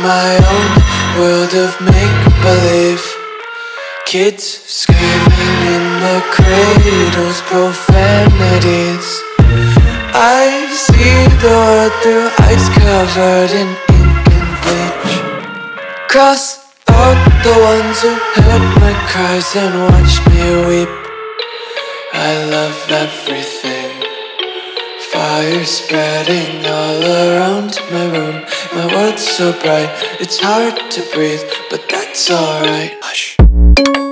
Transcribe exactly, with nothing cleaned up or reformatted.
my own world of make-believe. Kids screaming in the cradles, profanities. I see the world through ice covered in ink and bleach. Cross out the ones who heard my cries and watched me weep. I love everything. Fire spreading all around my room. My world's so bright, it's hard to breathe, but that's alright. Hush.